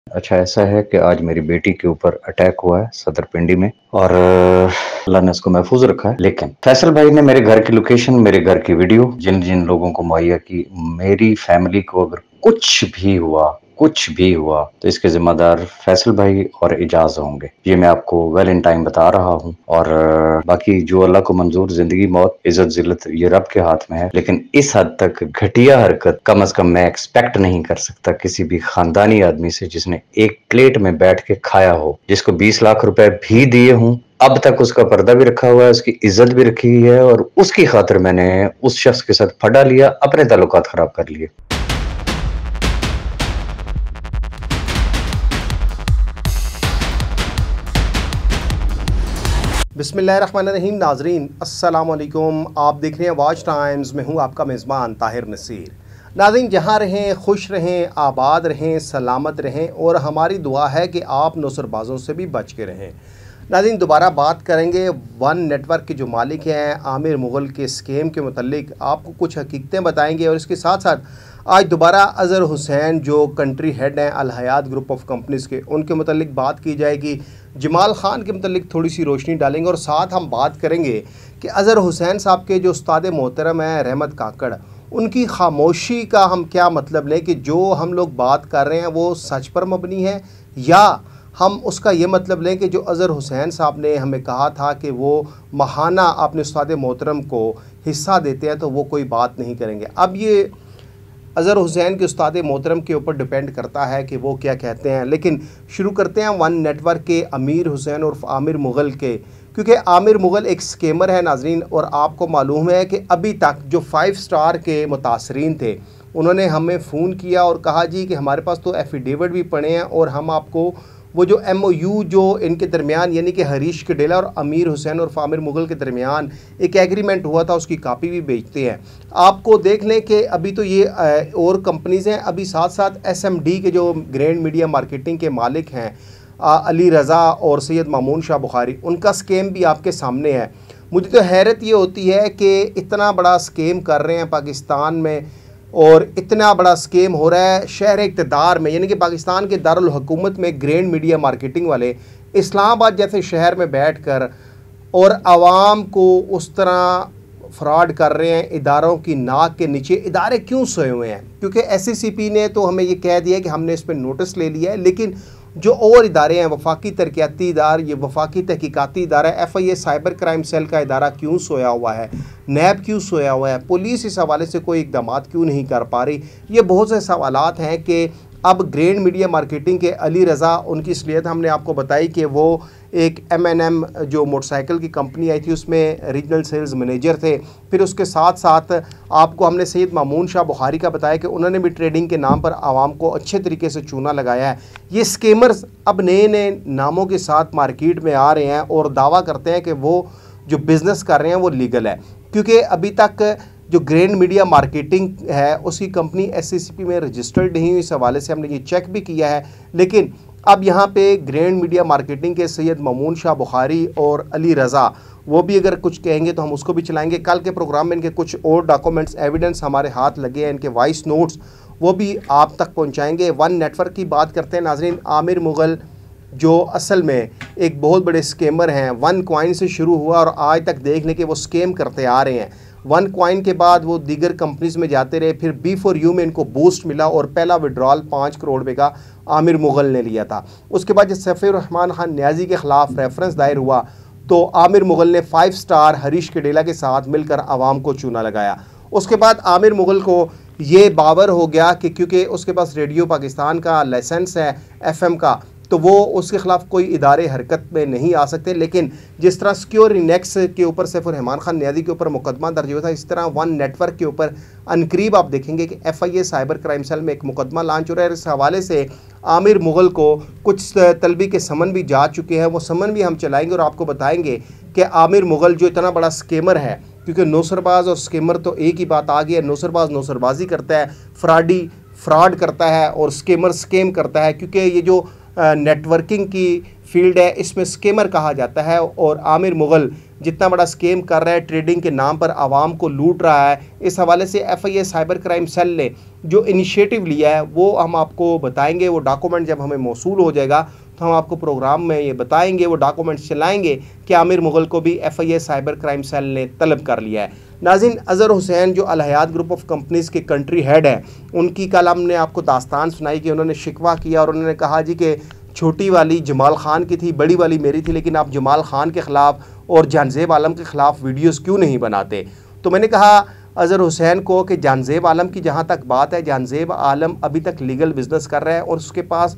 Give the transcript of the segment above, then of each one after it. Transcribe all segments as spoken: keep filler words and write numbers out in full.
अच्छा ऐसा है कि आज मेरी बेटी के ऊपर अटैक हुआ है सदर पिंडी में और अल्लाह ने उसको महफूज रखा है। लेकिन फैसल भाई ने मेरे घर की लोकेशन, मेरे घर की वीडियो जिन जिन लोगों को मुहैया की, मेरी फैमिली को अगर कुछ भी हुआ कुछ भी हुआ तो इसके जिम्मेदार फैसल भाई और इजाज होंगे। ये मैं आपको वेल इन टाइम बता रहा हूँ। और बाकी जो अल्लाह को मंजूर, जिंदगी मौत इज्जत जिल्लत ये रब के हाथ में है। लेकिन इस हद तक घटिया हरकत कम अज कम मैं एक्सपेक्ट नहीं कर सकता किसी भी खानदानी आदमी से जिसने एक प्लेट में बैठ के खाया हो, जिसको बीस लाख रुपए भी दिए हूं। अब तक उसका पर्दा भी रखा हुआ है, उसकी इज्जत भी रखी हुई है और उसकी खातिर मैंने उस शख्स के साथ फटा लिया, अपने ताल्लुकात खराब कर लिए। बिस्मिल्लाहिर्रहमानिर्रहीम। नाजरीन अस्सलाम वालेकुम, आप देख रहे हैं वाच टाइम्स में हूँ आपका मेज़बान ताहिर नसीर। नाज़रीन, जहाँ रहें खुश रहें, आबाद रहें, सलामत रहें और हमारी दुआ है कि आप नौसरबाज़ों से भी बच के रहें। नाज़रीन, दोबारा बात करेंगे वन नेटवर्क के जो मालिक हैं आमिर मुग़ल के स्कीम के मुतल्लिक आपको कुछ हकीकतें बताएंगे और इसके साथ साथ आज दोबारा अज़हर हुसैन जो कंट्री हेड हैं Al Hayat group of companies के, उनके मुतल्लिक बात की जाएगी। जमाल ख़ान के मुतल्लिक थोड़ी सी रोशनी डालेंगे और साथ हम बात करेंगे कि अज़हर हुसैन साहब के जो उस्ताद मोहतरम हैं रहमत काकड़, उनकी खामोशी का हम क्या मतलब लें कि जो हम लोग बात कर रहे हैं वो सच पर मबनी है, या हम उसका ये मतलब लें कि जो अज़हर हुसैन साहब ने हमें कहा था कि वो महाना अपने उस्ताद मोहतरम को हिस्सा देते हैं तो वो कोई बात नहीं करेंगे। अब ये अज़हर हुसैन के उस्ताद मोहतरम के ऊपर डिपेंड करता है कि वो क्या कहते हैं। लेकिन शुरू करते हैं वन नेटवर्क के अमीर हुसैन और आमिर मुग़ल के, क्योंकि आमिर मुग़ल एक स्केमर है नाजरीन। और आपको मालूम है कि अभी तक जो फाइव स्टार के मुतासरीन थे उन्होंने हमें फ़ोन किया और कहा जी कि हमारे पास तो एफिडेविट भी पड़े हैं और हम आपको वो जो एम ओ यू जो इनके दरमियान यानी कि हरीश कडेला और अमीर हुसैन और आमिर मुग़ल के दरमियान एक एग्रीमेंट हुआ था उसकी कापी भी बेचते हैं। आपको देख लें कि अभी तो ये और कंपनीज़ हैं, अभी साथ साथ एस एम डी के जो ग्रैंड मीडिया मार्केटिंग के मालिक हैं अली रज़ा और सैयद मामून शाह बुखारी, उनका स्कीम भी आपके सामने है। मुझे तो हैरत ये होती है कि इतना बड़ा स्कीम कर रहे हैं पाकिस्तान में और इतना बड़ा स्कीम हो रहा है शहर इक़्तिदार में, यानी कि पाकिस्तान के दारुल हुकूमत में ग्रैंड मीडिया मार्केटिंग वाले इस्लामाबाद जैसे शहर में बैठकर और आवाम को उस तरह फ्रॉड कर रहे हैं। इदारों की नाक के नीचे इदारे क्यों सोए हुए हैं? क्योंकि एस सी सी पी ने तो हमें ये कह दिया कि हमने इस पर नोटिस ले लिया है, लेकिन जो और इदारे हैं वफाकी तरक्याती इदार, ये वफाकी तहकीकाती इदारा, F I A cyber crime cell का इदारा क्यों सोया हुआ है, नैब क्यों सोया हुआ है, पुलिस इस हवाले से कोई इकदाम क्यों नहीं कर पा रही? ये बहुत से सवालात हैं कि अब ग्रैंड मीडिया मार्केटिंग के अली रज़ा, उनकी असलियत हमने आपको बताई कि वो एक एम एन एम जो मोटरसाइकिल की कंपनी आई थी उसमें रीजनल सेल्स मैनेजर थे। फिर उसके साथ साथ आपको हमने सैयद मामून शाह बुखारी का बताया कि उन्होंने भी ट्रेडिंग के नाम पर आवाम को अच्छे तरीके से चूना लगाया है। ये स्कीमर्स अब नए नए नामों के साथ मार्केट में आ रहे हैं और दावा करते हैं कि वो जो बिज़नेस कर रहे हैं वो लीगल है, क्योंकि अभी तक जो ग्रैंड मीडिया मार्केटिंग है उसकी company S C C P में रजिस्टर्ड नहीं हुई। इस हवाले से हमने ये चेक भी किया है। लेकिन अब यहाँ पे ग्रैंड मीडिया मार्केटिंग के सैयद मामून शाह बुखारी और अली रज़ा वो भी अगर कुछ कहेंगे तो हम उसको भी चलाएंगे। कल के प्रोग्राम में इनके कुछ और डॉक्यूमेंट्स एविडेंस हमारे हाथ लगे हैं, इनके वॉइस नोट्स, वो भी आप तक पहुँचाएँगे। वन नेटवर्क की बात करते हैं नाजरीन। आमिर मुग़ल जो असल में एक बहुत बड़े स्केमर हैं, वन कॉइन से शुरू हुआ और आज तक देख लें कि वो स्केम करते आ रहे हैं। वन कॉइन के बाद वो दीगर कंपनीज में जाते रहे, फिर बी फॉर यू में इनको बूस्ट मिला और पहला विड्रॉल पाँच करोड़ रुपये का आमिर मुग़ल ने लिया था। उसके बाद जब सफ़ीर रहमान खान न्याजी के ख़िलाफ़ रेफरेंस दायर हुआ तो आमिर मुग़ल ने फाइव स्टार हरीश कडेला के साथ मिलकर आवाम को चूना लगाया। उसके बाद आमिर मुग़ल को ये बावर हो गया कि क्योंकि उसके पास रेडियो पाकिस्तान का लाइसेंस है एफ एम का, तो वो उसके ख़िलाफ़ कोई इदारे हरकत में नहीं आ सकते। लेकिन जिस तरह सिक्योर इनेक्स के ऊपर सैफुर रहमान खान न्याजी के ऊपर मुकदमा दर्ज हुआ था, इस तरह वन नेटवर्क के ऊपर अनकरीब आप देखेंगे कि F I A cyber crime cell में एक मुकदमा लॉन्च हो रहा है। इस हवाले से आमिर मुग़ल को कुछ तलबी के समन भी जा चुके हैं, वो समन भी हम चलाएँगे और आपको बताएँगे कि आमिर मुग़ल जो इतना बड़ा स्केमर है, क्योंकि नौसरबाज और स्केमर तो एक ही बात आ गई है। नौसरबाज नौसरबाजी करता है, फ्रॉडी फ्रॉड करता है और स्केमर स्केम करता है, क्योंकि ये जो नेटवर्किंग की फील्ड है इसमें स्केमर कहा जाता है। और आमिर मुग़ल जितना बड़ा स्कीम कर रहा है, ट्रेडिंग के नाम पर आवाम को लूट रहा है। इस हवाले से F I A cyber crime cell ने जो इनिशिएटिव लिया है वो हम आपको बताएंगे। वो डॉक्यूमेंट जब हमें मौसूल हो जाएगा तो हम आपको प्रोग्राम में ये बताएंगे, वो डॉक्यूमेंट्स चलाएंगे कि आमिर मुगल को भी F I A cyber crime cell ने तलब कर लिया है। नाज़रीन, अज़हर हुसैन जो Al Hayat group of companies के कंट्री हेड हैं, उनकी कल हमने आपको दास्तान सुनाई कि उन्होंने शिकवा किया और उन्होंने कहा जी कि छोटी वाली जमाल खान की थी, बड़ी वाली मेरी थी, लेकिन आप जमाल खान के ख़िलाफ़ और जानज़ेब आलम के ख़िलाफ़ वीडियोस क्यों नहीं बनाते। तो मैंने कहा अज़हर हुसैन को कि जानज़ेब आलम की जहाँ तक बात है, जानज़ेब आलम अभी तक लीगल बिज़नेस कर रहा है और उसके पास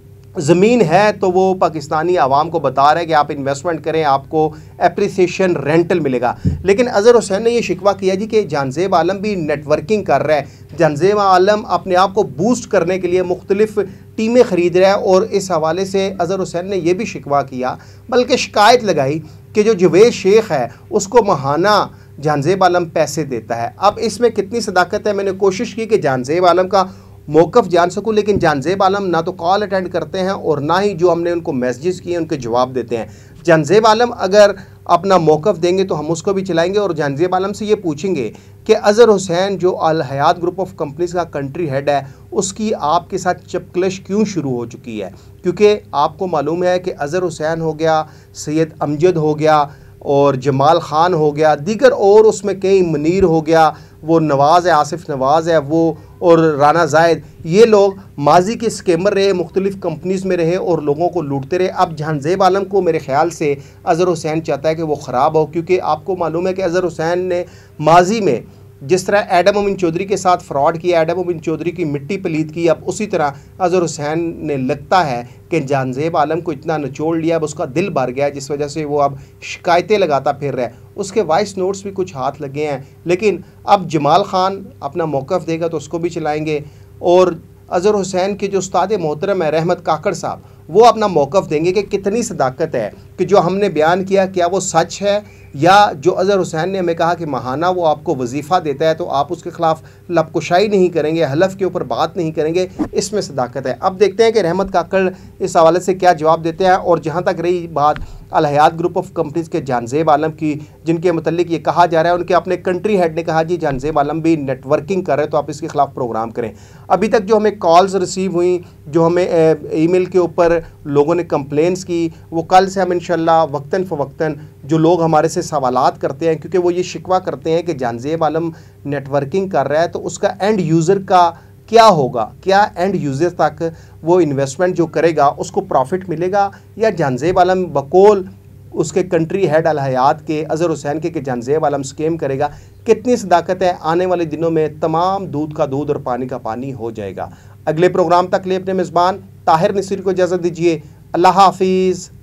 ज़मीन है, तो वो पाकिस्तानी आवाम को बता रहे हैं कि आप इन्वेस्टमेंट करें, आपको एप्रिसिएशन रेंटल मिलेगा। लेकिन अज़हर हुसैन ने ये शिकवा किया जी कि जानज़ेब आलम भी नेटवर्किंग कर रहा है, जानज़ेब आलम अपने आप को बूस्ट करने के लिए मुख्तलिफ टीमें ख़रीद रहा है। और इस हवाले से अज़हर हुसैन ने यह भी शिकवा किया, बल्कि शिकायत लगाई कि जो जवेद शेख है उसको महाना जानज़ेब आलम पैसे देता है। अब इसमें कितनी सदाकत है, मैंने कोशिश की कि जानज़ेब आलम का मौक़िफ़ जान सकूं, लेकिन जानज़ेब आलम ना तो कॉल अटेंड करते हैं और ना ही जो हमने उनको मैसेजेस किए उनके जवाब देते हैं। जानज़ेब आलम अगर अपना मौक़िफ़ देंगे तो हम उसको भी चलाएंगे और जानज़ेब आलम से ये पूछेंगे कि अज़हर हुसैन जो Al Hayat group of companies का कंट्री हेड है, उसकी आपके साथ चपकलिश क्यों शुरू हो चुकी है। क्योंकि आपको मालूम है कि अज़हर हुसैन हो गया, सैयद अमजद हो गया और जमाल ख़ान हो गया, दीगर और उसमें कई मुनीर हो गया, वो नवाज़ है, आसिफ नवाज़ है वो, और राना जायद, ये लोग माजी के स्कैमर रहे, मुख्तलिफ़ कंपनीज़ में रहे और लोगों को लूटते रहे। अब जानज़ेब आलम को मेरे ख्याल से अज़हर हुसैन चाहता है कि वो ख़राब हो, क्योंकि आपको मालूम है कि अज़हर हुसैन ने माजी में जिस तरह एडम मोमिन चौधरी के साथ फ्रॉड किया, एडम मोमिन चौधरी की मिट्टी पलीद की, अब उसी तरह अज़हर हुसैन ने लगता है कि जानज़ेब आलम को इतना निचोड़ लिया, अब उसका दिल भर गया, जिस वजह से वो अब शिकायतें लगाता फिर रहा है। उसके वॉइस नोट्स भी कुछ हाथ लगे हैं, लेकिन अब जमाल ख़ान अपना मौक़िफ़ देगा तो उसको भी चलाएँगे। और अज़हर हुसैन के जो उस्ताद मोहतरम है रहमत काकड़ साहब, वो अपना मौक़िफ़ देंगे कि कितनी सदाकत है कि जो हमने बयान किया क्या वो सच है, या जो अज़हर हुसैन ने हमें कहा कि महाना वो आपको वजीफ़ा देता है तो आप उसके ख़िलाफ़ लबकुशाई नहीं करेंगे, हलफ के ऊपर बात नहीं करेंगे, इसमें सदाकत है। अब देखते हैं कि रहमत काकड़ इस हवाले से क्या जवाब देते हैं। और जहाँ तक रही बात Al Hayat group of companies के जानज़ेब आलम की, जिनके मतलब ये कहा जा रहा है, उनके अपने कंट्री हेड ने कहा जी जानज़ेब आलम भी नेटवर्किंग कर रहे हैं तो आप इसके ख़िलाफ़ प्रोग्राम करें। अभी तक जो हमें कॉल्स रिसीव हुई, जो हमें ईमेल के ऊपर लोगों ने कंप्लेंट्स की, वो कल से हम इंशाल्लाह वक्तन फ़वक्तन जो लोग हमारे से सवालात करते हैं, क्योंकि वो ये शिकवा करते हैं कि जानज़ेब आलम नेटवर्किंग कर रहा है तो उसका एंड यूज़र का क्या होगा, क्या एंड यूज़र तक वो इन्वेस्टमेंट जो करेगा उसको प्रॉफिट मिलेगा, या जानज़ेब आलम बकौल उसके कंट्री हेड अल हयात के अज़हर हुसैन के, के जानज़ेब आलम स्कीम करेगा। कितनी सदाकत है, आने वाले दिनों में तमाम दूध का दूध और पानी का पानी हो जाएगा। अगले प्रोग्राम तक लिए अपने मेज़बान ताहिर नसीर को इजाज़त दीजिए। अल्लाह हाफिज़।